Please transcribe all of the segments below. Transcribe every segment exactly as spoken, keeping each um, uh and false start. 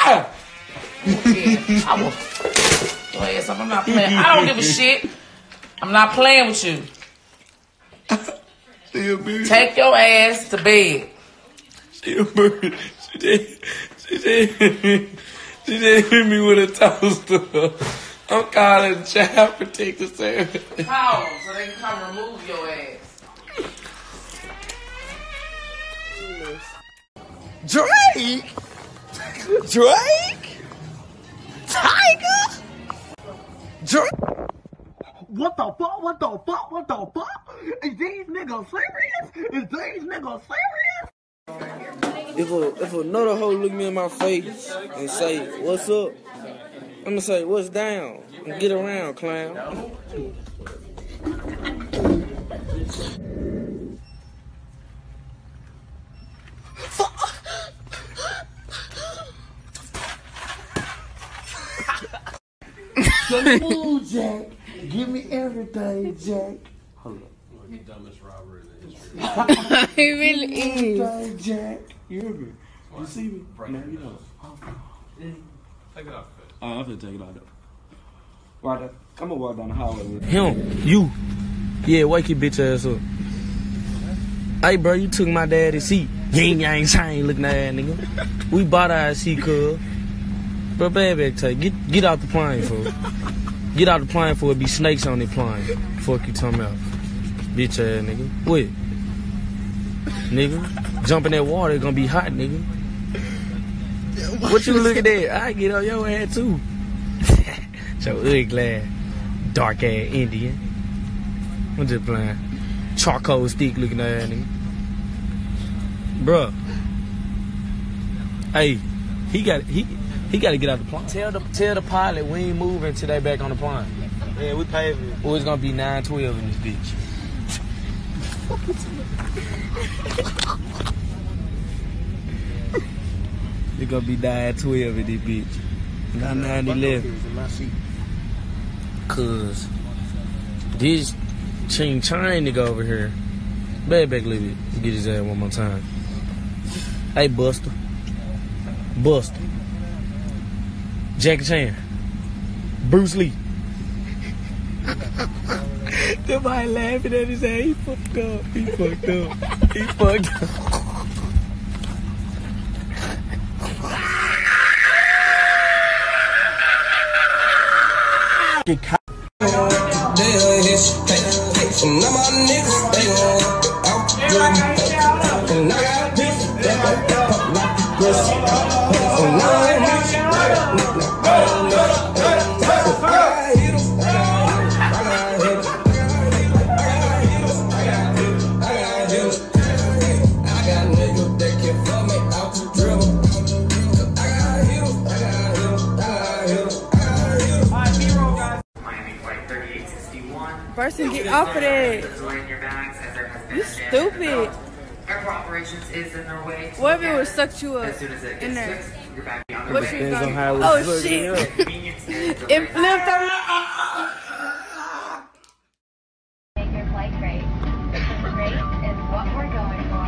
Ah! Yeah, I will. Go ahead, so I'm not playing. I don't give a shit. I'm not playing with you. Take your ass to bed. She a bird. She did. She did. She did hit me with a toaster. I'm calling the child protective service. Call so they can come remove your ass. Drake? Drake? Tiger? Drake? What the fuck? What the fuck? What the fuck? Is these niggas serious? Is these niggas serious? If a if another hoe look me in my face and say, "What's up?" I'm gonna say, "What's down?" And get around, clown. Ooh, Jack. Give me everything, Jack. Hold up. The dumbest robber in the history. He really is. Everything, Jack. You hear me? You see me? Right. No, you don't. Take it off. Uh, I'm finna take it out. Right there. I'm gonna walk down the hallway with Him, you. Yeah, wake your bitch ass up. Hey, bro, you took my daddy's seat. Yang, yang, shine, looking at nigga. We bought our seat, cuz. Bro, bad back take. Get, get out the plane, fool. Get out the plane, for it be snakes on the plane. Fuck you talking about. Bitch ass nigga. What? Nigga. Jump in that water, it's gonna be hot, nigga. What you looking at? I get on your ass too. So ugly ass, dark ass Indian. I'm just playing. Charcoal stick looking at nigga. Bruh. Hey, he got he he got to get out the plane. Tell the tell the pilot we ain't moving until they back on the plane. Yeah, we paid for it. Oh, it's gonna be nine twelve in this bitch. It's gonna be nine twelve in this bitch. Not nine eleven. Cause this Ching Chine nigga over here. Back back a little bit. Get his ass one more time. Hey Buster. Buster. Jackie Chan. Bruce Lee. Somebody laughing at his ass. He fucked up. He fucked up. He fucked up. Person, get off of that. You stupid. Airport operations is in their way. What if it would suck you up in there? What you gonna do? Oh shit! It flipped over. Make your flight great. Because great is what we're going for.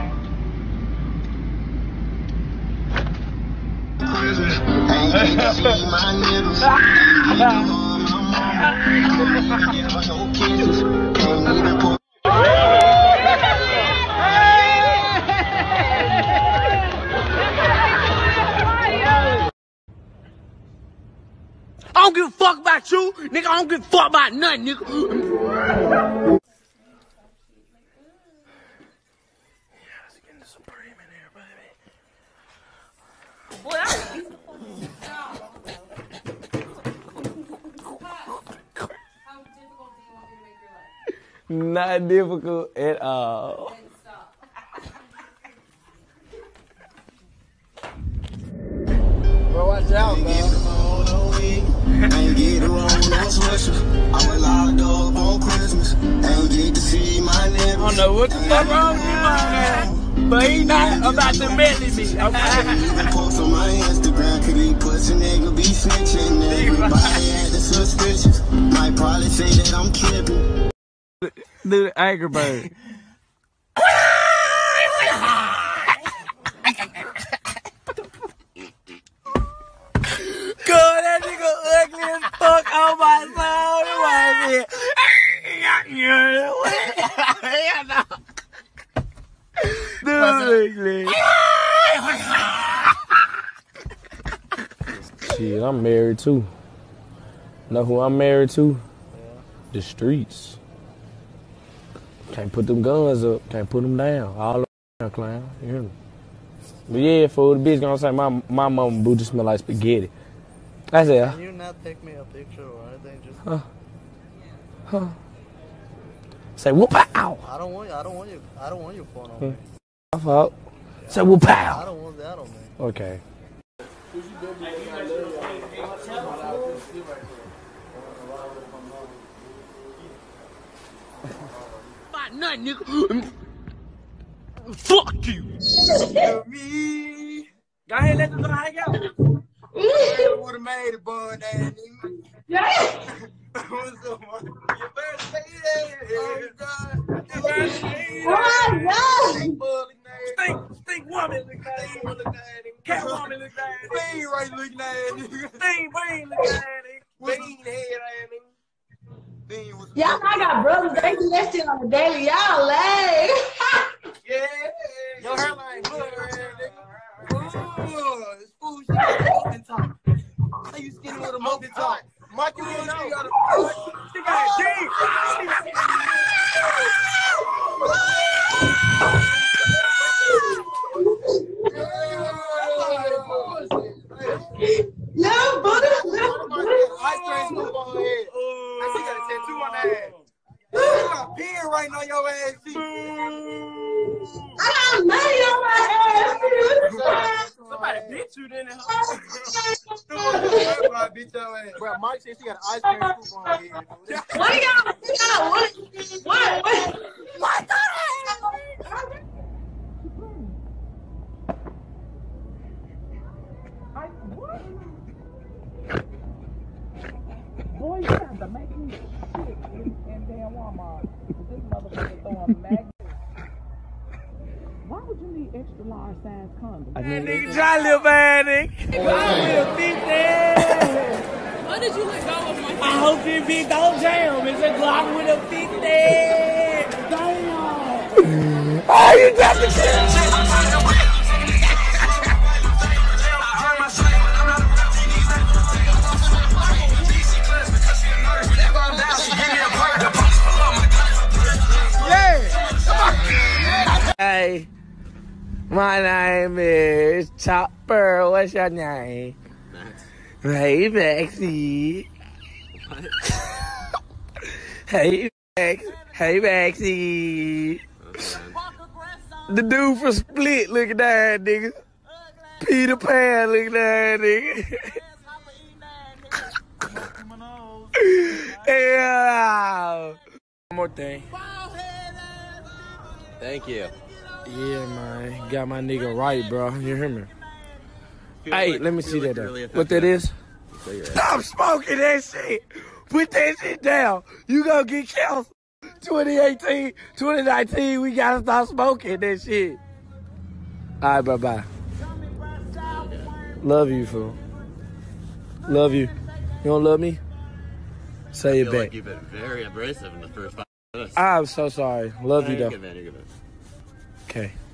Ain't get to see my niggas. Ain't get to hug my mama. Ain't get to no kisses. Ain't even put. I don't give a fuck about you, nigga. I don't give a fuck about nothing, nigga. Yeah, let's get into some Supreme in here, baby. Boy, I Not difficult at all. Bro, watch out, bro. Ain't get to roll no switches. I'm a loud dog on Christmas. Ain't get to see my niggas. I don't know what the fuck wrong with my man, but he not about to melly me. Okay. Post on my Instagram, could he pussy nigga be snitching? Everybody acting suspicious. Might probably say that I'm tripping. Do the Angry Bird. Shit, I'm married too. Know who I'm married to? The streets. Can't put them guns up. Can't put them down. All the down, clown. You hear me? But yeah, fool, the bitch gonna say my my mama booty smell like spaghetti. I said, Can you not take me a picture or anything? Just huh? Huh? Say whoop pow. I don't want you. I don't want you. I don't want your phone on me. My fault. Say whoop pow. I don't want that on me. Okay. Nothing, nigga. Fuck you. Me. Go ahead, let them go hang out. I would have made it, boy, that nigga. Yeah. What's up, man? You better say that. Oh, God. You better say Oh, that. Stink, stink woman look Stink woman look at him. Cat woman look at Stink right looking at him. Stink brain look at Bean head at him. Bean was Y'all know I got brothers. They do that shit on the daily. Y'all lame. yeah. Your hairline good, nigga. Ooh, it's food shit. Mountain top. How you skinny with a mountain top? Mikey, you know. She got a she got a G. No, Buddha. Ice cream scoop on her head. And she got a tattoo on her head. You got a pin right on your ass. She. I got money on my ass. Somebody beat you then. Somebody beat your ass. Bro, Mike said she got an ice cream scoop on her head. What do y'all? What? What? What? What? Boy, you have to make me shit in, in damn Walmart. This motherfucker throwing magnets. Why would you need extra large size condoms? That nigga try little bad nigga. I will fifty. What did you let go of my? I hope this bitch don't jam. It's a Glock with a fifty. Damn. Oh, you got the shit. Hey, my name is Chopper. What's your name? Max. Hey, Maxie. What? Hey, Max. Hey, Maxie. Okay. The dude from Split, look at that nigga. Peter Pan, look at that nigga. Yeah. One more thing. Thank you. Yeah, man. Got my nigga right, bro. You hear me? Hey, like, let me see like that, really though. What that is? Stop smoking that shit. Put that shit down. You gonna get canceled. twenty eighteen, twenty nineteen, we gotta stop smoking that shit. All right, bye-bye. Love you, fool. Love you. You don't love me? Say it I feel back. like you've been very abrasive in the first five minutes. I'm so sorry. Love you, though. Good man, you're good man. Okay.